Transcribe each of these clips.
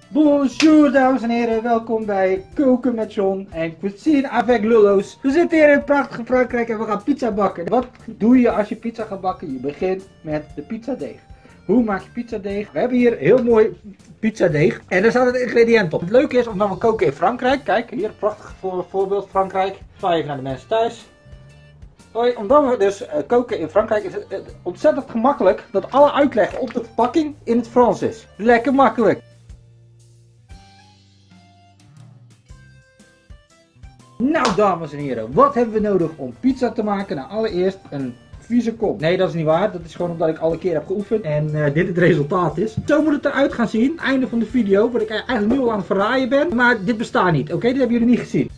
Bonjour dames en heren, welkom bij Koken met John en Cuisine avec Lullo's. We zitten hier in het prachtige Frankrijk en we gaan pizza bakken. Wat doe je als je pizza gaat bakken? Je begint met de pizzadeeg. Hoe maak je pizzadeeg? We hebben hier heel mooi pizzadeeg en daar staat het ingrediënt op. Het leuke is, omdat we koken in Frankrijk, kijk hier, prachtig voorbeeld Frankrijk. Zwaai even naar de mensen thuis. Hoi, omdat we dus koken in Frankrijk is het ontzettend gemakkelijk dat alle uitleg op de verpakking in het Frans is. Lekker makkelijk. Nou dames en heren, wat hebben we nodig om pizza te maken? Nou allereerst een vieze kop. Nee, dat is niet waar. Dat is gewoon omdat ik alle keer heb geoefend en dit het resultaat is. Zo moet het eruit gaan zien. Einde van de video, wat ik eigenlijk nu al aan het verraaien ben. Maar dit bestaat niet, oké? Dit hebben jullie niet gezien.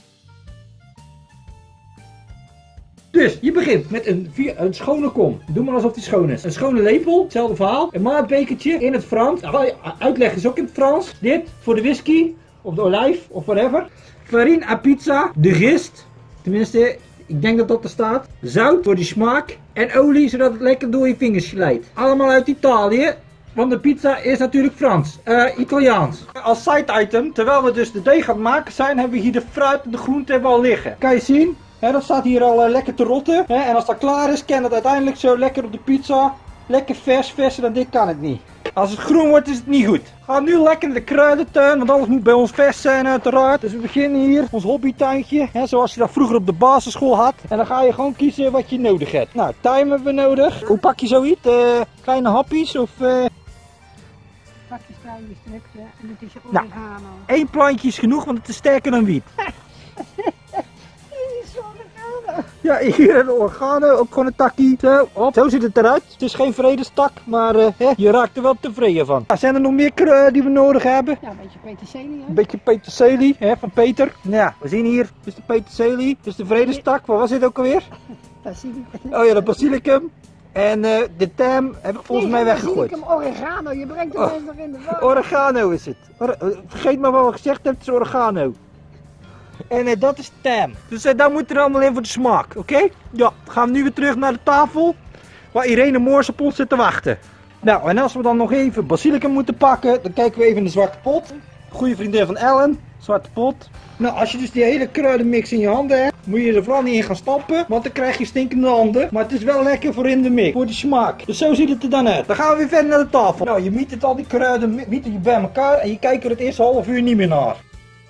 Dus je begint met een schone kom. Doe maar alsof die schoon is. Een schone lepel, hetzelfde verhaal. Een maatbekertje in het Frans. Uitleg is ook in het Frans. Dit voor de whisky of de olijf of whatever. Farine à pizza, de gist. Tenminste, ik denk dat dat er staat. Zout voor die smaak. En olie zodat het lekker door je vingers glijdt. Allemaal uit Italië. Want de pizza is natuurlijk Frans. Italiaans. Als side item, terwijl we dus de deeg aan het maken zijn, hebben we hier de fruit en de groenten hebben we al liggen. Kan je zien? Dat staat hier al lekker te rotten. En als dat klaar is, kan het uiteindelijk zo lekker op de pizza. Lekker vers, verser dan dit kan het niet. Als het groen wordt is het niet goed. We gaan nu lekker in de kruidentuin, want alles moet bij ons vers zijn uiteraard. Dus we beginnen hier ons hobbytuintje, zoals je dat vroeger op de basisschool had. En dan ga je gewoon kiezen wat je nodig hebt. Nou, thyme hebben we nodig. Hoe pak je zoiets? Kleine hapjes of... Pak je kleine stukje en het is oregano. Nou, 1 plantje is genoeg, want het is sterker dan wiet. Ja, hier een oregano, ook gewoon een takkie. Zo, op. Zo ziet het eruit. Het is geen vredestak, maar je raakt er wel tevreden van. Zijn er nog meer kruiden die we nodig hebben? Ja, een beetje peterselie. Een beetje peterselie van Peter. Nou ja, we zien hier, dit is de peterselie, dit is de vredestak. Wat was dit ook alweer? Basilicum. Oh ja, de basilicum. En de thyme heb ik volgens mij weggegooid. Basilicum, oregano, je brengt de mensen nog in de war. Oregano is het. Vergeet maar wat we gezegd hebben, het is oregano. En dat is thyme. Dus daar moet er allemaal in voor de smaak, oké? Ja, gaan we nu weer terug naar de tafel. Waar Irene Moors op ons zit te wachten. Nou, en als we dan nog even basilicum moeten pakken, dan kijken we even in de zwarte pot. Goede vriendin van Ellen, zwarte pot. Nou, als je dus die hele kruidenmix in je handen hebt, moet je er vooral niet in gaan stappen, want dan krijg je stinkende handen. Maar het is wel lekker voor in de mix, voor de smaak. Dus zo ziet het er dan uit. Dan gaan we weer verder naar de tafel. Nou, je miet het al die kruiden bij elkaar en je kijkt er het eerste half uur niet meer naar.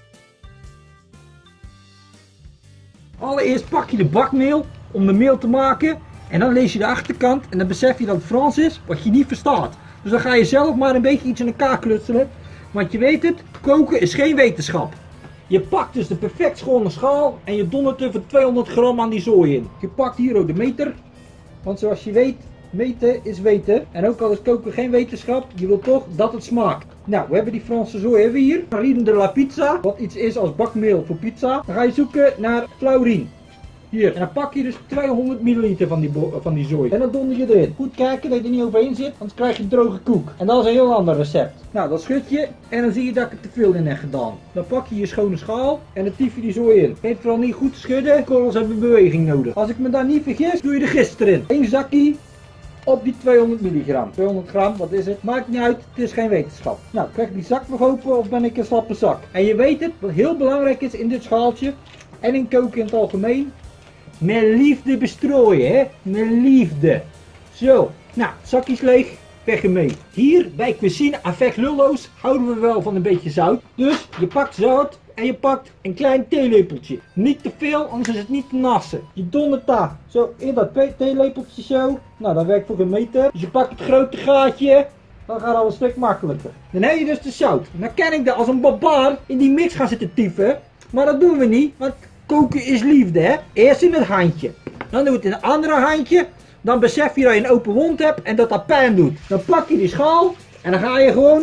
Allereerst pak je de bakmeel om de meel te maken en dan lees je de achterkant en dan besef je dat het Frans is wat je niet verstaat. Dus dan ga je zelf maar een beetje iets in elkaar klutselen, want je weet het, koken is geen wetenschap. Je pakt dus de perfect schone schaal en je dondert er voor 200 gram aan die zooi in. Je pakt hier ook de meter, want zoals je weet, meten is weten. En ook al is koken geen wetenschap, je wilt toch dat het smaakt. Nou, we hebben die Franse zooi hebben we hier. Farine de la pizza, wat iets is als bakmeel voor pizza. Dan ga je zoeken naar flaurine. Hier. En dan pak je dus 200 milliliter van die zooi. En dan donder je erin. Goed kijken dat je er niet overheen zit, anders krijg je droge koek. En dat is een heel ander recept. Nou, dat schud je en dan zie je dat ik er te veel in heb gedaan. Dan pak je je schone schaal en dan tief je die zooi in. Geef vooral niet goed schudden, korrels hebben beweging nodig. Als ik me daar niet vergis, doe je de gist erin. 1 zakje op die 200 milligram. 200 gram, wat is het? Maakt niet uit, het is geen wetenschap. Nou, krijg ik die zak nog open of ben ik een slappe zak? En je weet het, wat heel belangrijk is in dit schaaltje en in koken in het algemeen. Met liefde bestrooien, hè? Met liefde. Zo, nou, zakjes leeg, weg ermee. Hier bij Cuisine avec Lullo's houden we wel van een beetje zout. Dus je pakt zout en je pakt een klein theelepeltje. Niet te veel, anders is het niet te nassen. Je dondert daar zo in dat theelepeltje zo. Nou, dat werkt voor geen meter. Dus je pakt het grote gaatje. Dan gaat het al een stuk makkelijker. Dan heb je dus de zout. Dan kan ik daar als een barbaar in die mix gaan zitten typen. Maar dat doen we niet, want koken is liefde, hè. Eerst in het handje. Dan doe je het in het andere handje. Dan besef je dat je een open wond hebt en dat dat pijn doet. Dan pak je die schaal en dan ga je gewoon...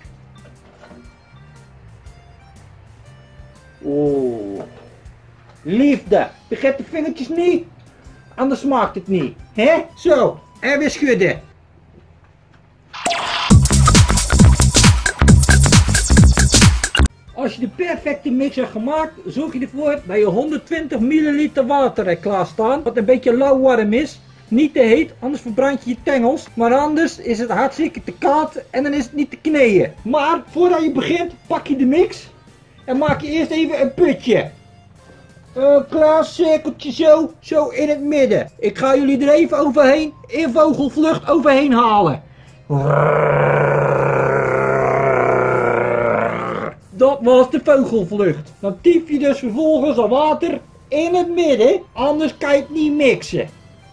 Oh. Liefde. Vergeet de vingertjes niet. Anders smaakt het niet. Hè? Zo. En weer schudden. Als je de perfecte mix hebt gemaakt, zorg je ervoor dat je 120 milliliter water hebt klaarstaan. Wat een beetje lauw warm is. Niet te heet, anders verbrand je je tengels. Maar anders is het hartstikke te koud en dan is het niet te kneeën. Maar voordat je begint, pak je de mix. En maak je eerst even een putje. Een klaar cirkeltje zo in het midden. Ik ga jullie er even overheen, in vogelvlucht overheen halen. Dat was de vogelvlucht. Dan tief je dus vervolgens al water in het midden, anders kan je het niet mixen.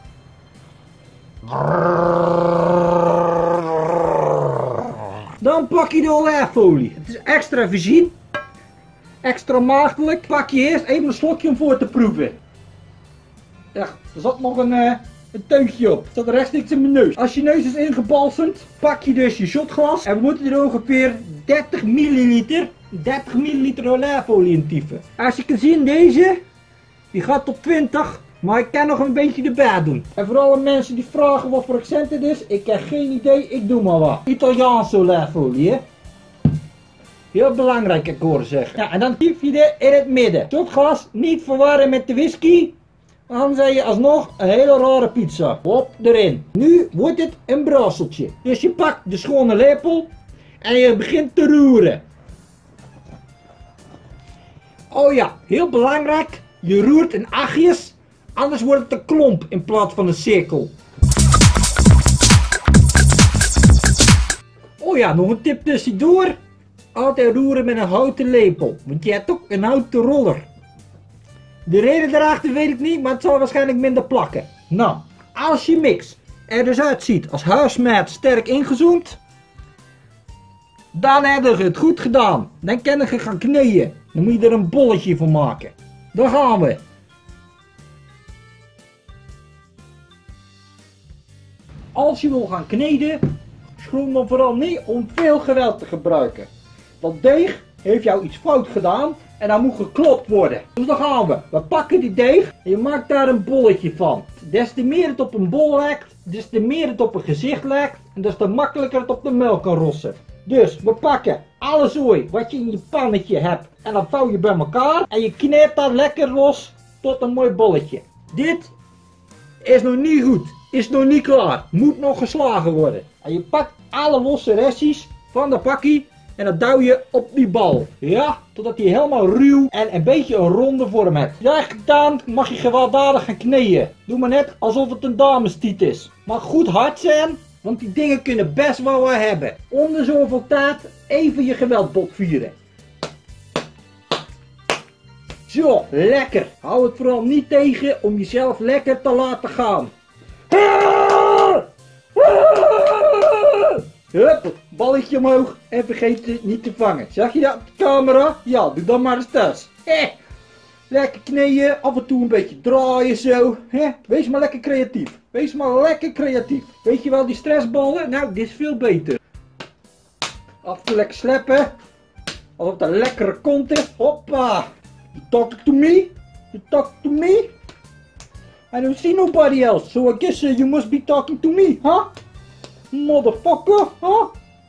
Dan pak je de olijfolie. Het is extra voorzien. Extra maagdelijk. Pak je eerst even een slokje om voor te proeven. Ja, er zat nog een teugje op. Er zat rechtstreeks in mijn neus. Als je neus is ingebalsemd, pak je dus je shotglas. En we moeten er ongeveer 30 milliliter olijfolie in typen. Als je kan zien, deze, die gaat tot 20. Maar ik kan nog een beetje erbij doen. En voor alle mensen die vragen wat voor accent het is, ik heb geen idee, ik doe maar wat. Italiaanse olijfolie, hè. Heel belangrijk, ik hoor zeggen. Ja, en dan tyf je er in het midden. Shotglas niet verwarren met de whisky. Dan zeg je alsnog een hele rare pizza. Hop, erin. Nu wordt het een brasseltje. Dus je pakt de schone lepel en je begint te roeren. Oh ja, heel belangrijk. Je roert in achtjes, anders wordt het een klomp in plaats van een cirkel. Oh ja, nog een tip tussendoor. Altijd roeren met een houten lepel, want je hebt ook een houten roller. De reden daarachter weet ik niet, maar het zal waarschijnlijk minder plakken. Nou, als je mix er dus uitziet als huismaat sterk ingezoomd, dan heb je het goed gedaan. Dan kan je gaan kneeën. Dan moet je er een bolletje van maken. Daar gaan we. Als je wil gaan kneden, schroom dan vooral niet om veel geweld te gebruiken. Dat deeg heeft jou iets fout gedaan en dat moet geklopt worden. Dus dan gaan we. We pakken die deeg en je maakt daar een bolletje van. Des te meer het op een bol lijkt, des te meer het op een gezicht lijkt en des te makkelijker het op de melk kan rossen. Dus we pakken alle zooi wat je in je pannetje hebt en dan vouw je bij elkaar en je kneedt dat lekker los tot een mooi bolletje. Dit is nog niet goed, is nog niet klaar, moet nog geslagen worden. En je pakt alle losse restjes van de pakkie en dat duw je op die bal. Ja, totdat hij helemaal ruw en een beetje een ronde vorm heeft. Ja, gedaan mag je gewelddadig gaan kneeën. Doe maar net alsof het een damestiet is. Mag goed hard zijn, want die dingen kunnen best wel wat hebben. Om de zoveel tijd even je geweldbod vieren. Zo, lekker. Hou het vooral niet tegen om jezelf lekker te laten gaan. Hup, balletje omhoog en vergeet het niet te vangen. Zag je dat op de camera? Ja, doe dan maar eens thuis. Lekker knieën, af en toe een beetje draaien zo. Wees maar lekker creatief. Wees maar lekker creatief. Weet je wel, die stressballen? Nou, dit is veel beter. Af en toe lekker sleppen. Alsof dat een lekkere kont is. Hoppa. You talk to me? You talk to me? I don't see nobody else, so I guess you must be talking to me, huh? Motherfucker, huh?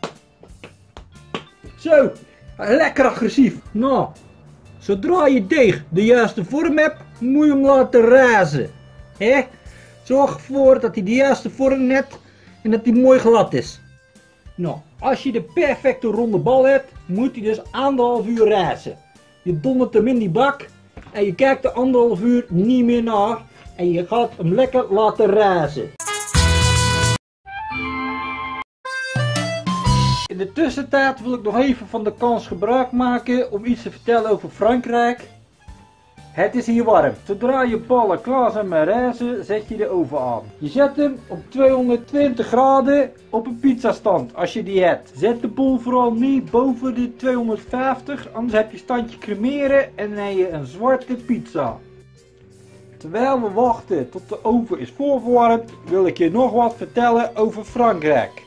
Zo, lekker agressief. Nou, zodra je deeg de juiste vorm hebt, moet je hem laten razen. Zorg ervoor dat hij de juiste vorm heeft en dat hij mooi glad is. Nou, als je de perfecte ronde bal hebt, moet hij dus 1,5 uur razen. Je dondert hem in die bak en je kijkt er 1,5 uur niet meer naar en je gaat hem lekker laten razen. In de tussentijd wil ik nog even van de kans gebruik maken om iets te vertellen over Frankrijk. Het is hier warm. Zodra je ballen klaar zijn met rijzen, zet je de oven aan. Je zet hem op 220 graden op een pizzastand als je die hebt. Zet de bol vooral niet boven de 250, anders heb je standje cremeren en dan heb je een zwarte pizza. Terwijl we wachten tot de oven is voorverwarmd, wil ik je nog wat vertellen over Frankrijk.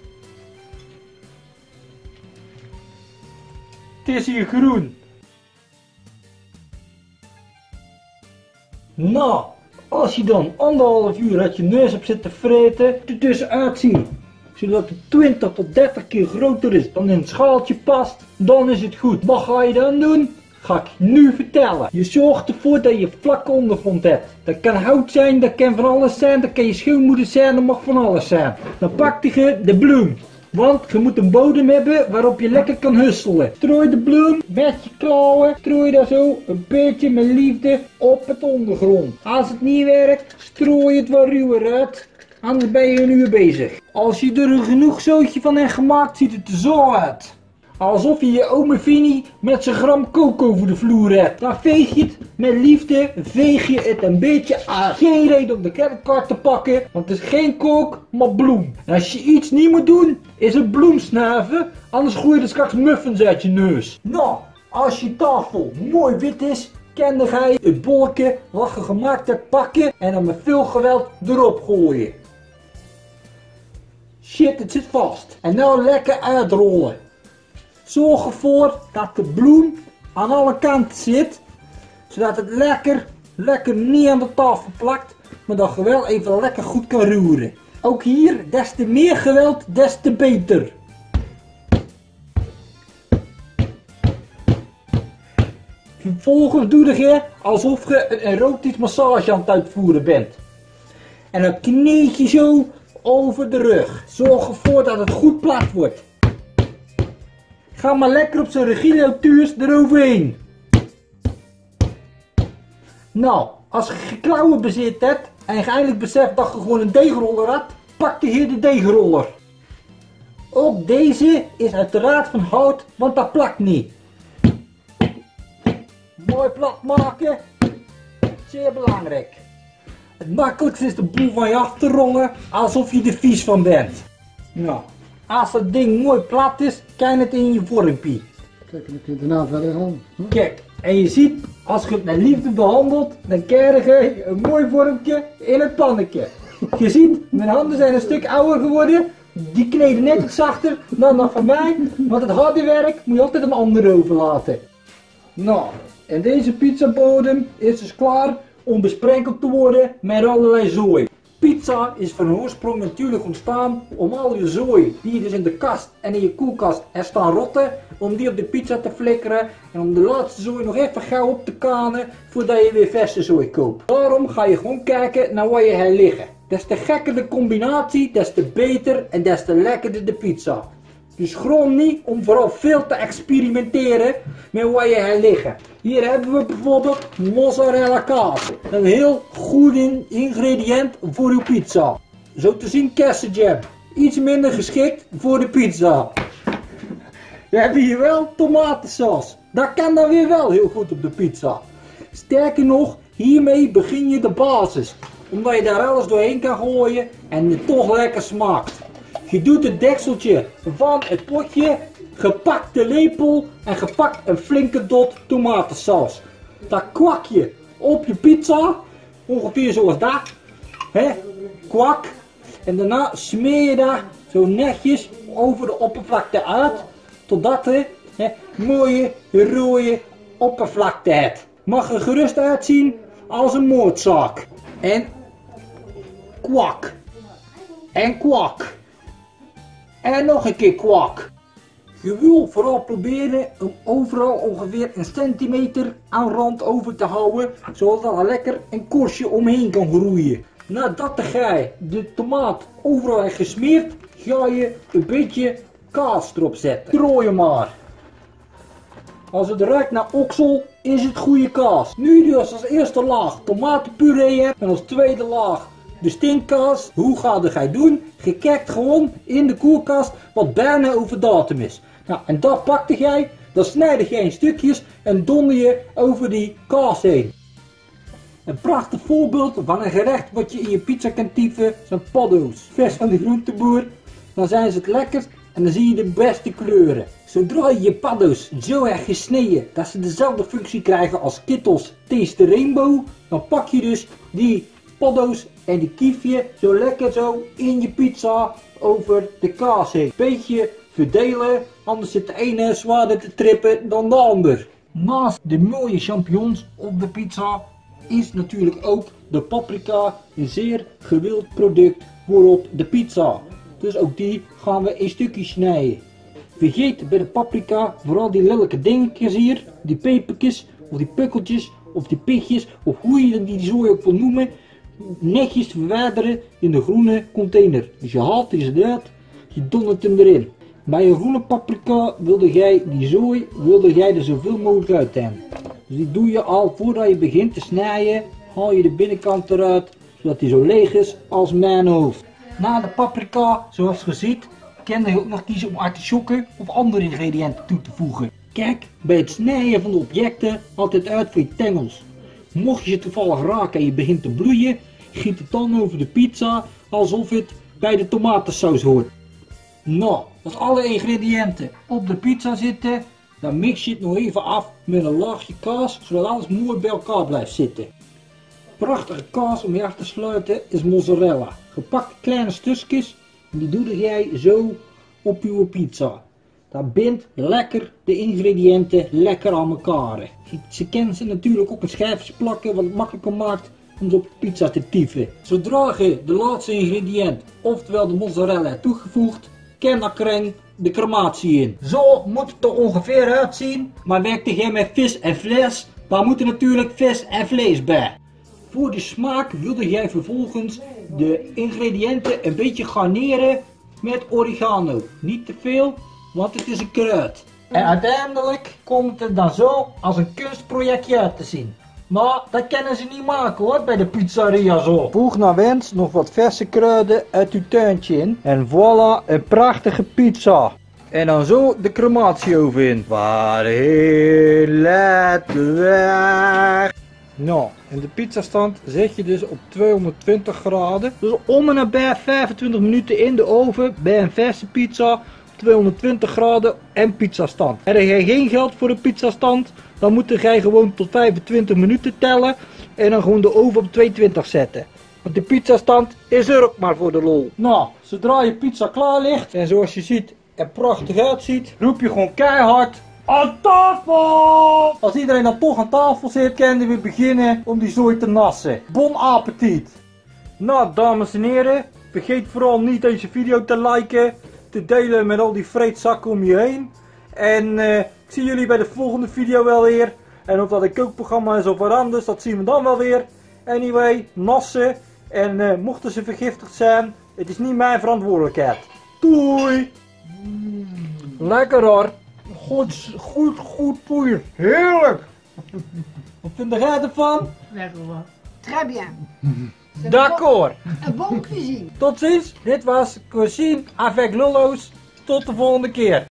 Het is hier groen. Nou, als je dan 1,5 uur uit je neus hebt zitten vreten, er dus uitzien, zodat het 20 tot 30 keer groter is dan in het schaaltje past, dan is het goed. Wat ga je dan doen? ga ik je nu vertellen. Je zorgt ervoor dat je vlakke ondergrond hebt. Dat kan hout zijn, dat kan van alles zijn, dat kan je schoonmoeder zijn, dat mag van alles zijn. Dan pak je de bloem. Want je moet een bodem hebben waarop je lekker kan husselen. Strooi de bloem met je klauwen. Strooi daar zo een beetje met liefde op het ondergrond. Als het niet werkt, strooi het wat ruwer uit. Anders ben je een uur bezig. Als je er een genoeg zootje van hebt gemaakt, ziet het er zo uit. Alsof je je ome Vini met zijn gram kook over de vloer hebt. Dan veeg je het met liefde, veeg je het een beetje aan. Geen reden om de creditcard te pakken, want het is geen kook, maar bloem. En als je iets niet moet doen, is het bloem snuiven, anders groeien er straks muffins uit je neus. Nou, als je tafel mooi wit is, kan je het bolken wat je gemaakt hebt pakken en dan met veel geweld erop gooien. Shit, het zit vast. En nou lekker uitrollen. Zorg ervoor dat de bloem aan alle kanten zit, zodat het lekker niet aan de tafel plakt, maar dat je wel even lekker goed kan roeren. Ook hier, des te meer geweld, des te beter. Vervolgens doe je alsof je een erotisch massage aan het uitvoeren bent. En dan kneed je zo over de rug. Zorg ervoor dat het goed plat wordt. Ga maar lekker op zijn Regilio-tuurs eroverheen. Nou, als je klauwen bezit hebt en je eindelijk beseft dat je gewoon een deegroller had, pak je hier de deegroller. Ook deze is uiteraard van hout, want dat plakt niet. Mooi plat maken, zeer belangrijk. Het makkelijkste is de boel van je af te rollen, alsof je er vies van bent. Nou, als dat ding mooi plat is, kan je het in je vormpje. Kijk, dan kun je daarna verder gaan. Kijk, en je ziet, als je het met liefde behandelt, dan krijg je een mooi vormpje in het pannetje. Je ziet, mijn handen zijn een stuk ouder geworden. Die kneden net iets zachter dan dat van mij, want het harde werk moet je altijd een ander overlaten. Nou, en deze pizzabodem is dus klaar om besprenkeld te worden met allerlei zooi. Pizza is van oorsprong natuurlijk ontstaan om al je zooi die je dus in de kast en in je koelkast er staan rotten, om die op de pizza te flikkeren en om de laatste zooi nog even gauw op te kanen voordat je weer verse zooi koopt. Daarom ga je gewoon kijken naar waar je hebt liggen. Des te gekker de combinatie, des te beter en des te lekkerder de pizza. Dus schroom niet om vooral veel te experimenteren met wat je hebt liggen. Hier hebben we bijvoorbeeld mozzarella kaas. Een heel goed ingrediënt voor uw pizza. Zo te zien kersenjam. Iets minder geschikt voor de pizza. We hebben hier wel tomatensaus. Dat kan dan weer wel heel goed op de pizza. Sterker nog, hiermee begin je de basis. Omdat je daar alles doorheen kan gooien en het toch lekker smaakt. Je doet het dekseltje van het potje, gepakt de lepel en gepakt een flinke dot tomatensaus. Dat kwak je op je pizza, ongeveer zoals dat. Kwak. En daarna smeer je daar zo netjes over de oppervlakte uit, totdat je mooie rode oppervlakte hebt. Mag er gerust uitzien als een moordzaak. En kwak. En kwak. En nog een keer kwak. Je wil vooral proberen om overal ongeveer een centimeter aan rand over te houden, zodat er lekker een korstje omheen kan groeien. Nadat jij de tomaat overal hebt gesmeerd, ga je een beetje kaas erop zetten. Strooi maar. Als het ruikt naar oksel, is het goede kaas. Nu dus als eerste laag tomatenpuree hebt en als tweede laag de stinkkaas. Hoe ga je doen? Je kijkt gewoon in de koelkast wat bijna over datum is. Nou, en dat pakte jij, dan snijd je in stukjes en donder je over die kaas heen. Een prachtig voorbeeld van een gerecht wat je in je pizza kan typen zijn paddo's. Vers van de groenteboer, dan zijn ze het lekkerst en dan zie je de beste kleuren. Zodra je je paddo's zo erg gesneden dat ze dezelfde functie krijgen als Kittels Taste Rainbow, dan pak je dus die paddo's en die kiefje zo lekker zo in je pizza over de kaas heen. Beetje verdelen, anders zit de ene zwaarder te trippen dan de ander. Naast de mooie champignons op de pizza is natuurlijk ook de paprika een zeer gewild product voor op de pizza. Dus ook die gaan we in stukjes snijden. Vergeet bij de paprika vooral die lelijke dingetjes hier, die pepertjes, of die pukkeltjes, of die pigjes, of hoe je die zooi ook wil noemen, netjes te verwijderen in de groene container. Dus je haalt die eruit, je dondert hem erin. Bij een groene paprika wilde jij die zooi, er zoveel mogelijk uit hebben. Dus die doe je al voordat je begint te snijden, haal je de binnenkant eruit, zodat die zo leeg is als mijn hoofd. Na de paprika, zoals je ziet, kan je ook nog kiezen om artisjokken of andere ingrediënten toe te voegen. Kijk bij het snijden van de objecten altijd uit voor je tengels. Mocht je ze toevallig raken en je begint te bloeien, giet het dan over de pizza alsof het bij de tomatensaus hoort. Nou, als alle ingrediënten op de pizza zitten, dan mix je het nog even af met een laagje kaas, zodat alles mooi bij elkaar blijft zitten. Prachtige kaas om je af te sluiten is mozzarella. Gepakte kleine stukjes en die doe jij zo op je pizza. Dat bindt lekker de ingrediënten lekker aan elkaar. Ze kennen ze natuurlijk ook een schijfje plakken wat het makkelijker maakt om ze op de pizza te tieven. Zodra je de laatste ingrediënt, oftewel de mozzarella, hebt toegevoegd, ken dan de crematie in. Zo moet het er ongeveer uitzien, maar werkte jij met vis en vlees, dan moet er natuurlijk vis en vlees bij. Voor de smaak wilde jij vervolgens de ingrediënten een beetje garneren met oregano. Niet te veel, want het is een kruid. En uiteindelijk komt het dan zo als een kunstprojectje uit te zien. Maar dat kunnen ze niet maken hoor, bij de pizzeria zo. Voeg naar wens nog wat verse kruiden uit uw tuintje in. En voilà, een prachtige pizza. En dan zo de crematieoven in. Waarheen let weg. Nou, in de pizzastand zet je dus op 220 graden. Dus om en nabij 25 minuten in de oven bij een verse pizza. 220 graden en pizzastand. Heb jij geen geld voor de pizzastand, dan moet jij gewoon tot 25 minuten tellen en dan gewoon de oven op 220 zetten. Want de pizzastand is er ook maar voor de lol. Nou, zodra je pizza klaar ligt en zoals je ziet er prachtig uitziet, roep je gewoon keihard aan tafel! Als iedereen dan toch aan tafel zit, kunnen we beginnen om die zooi te nassen. Bon appetit! Nou, dames en heren, vergeet vooral niet deze video te liken, te delen met al die vreedzakken om je heen. En ik zie jullie bij de volgende video wel weer. En of dat een kookprogramma is of wat anders, dat zien we dan wel weer. Anyway, nassen. En mochten ze vergiftigd zijn, het is niet mijn verantwoordelijkheid. Doei! Lekker hoor. Goed poeier. Heerlijk! Wat vind jij ervan? Lekker hoor. Très bien. D'accord. Een bon cuisine. Tot ziens. Dit was Cuisine avec Lolo's. Tot de volgende keer.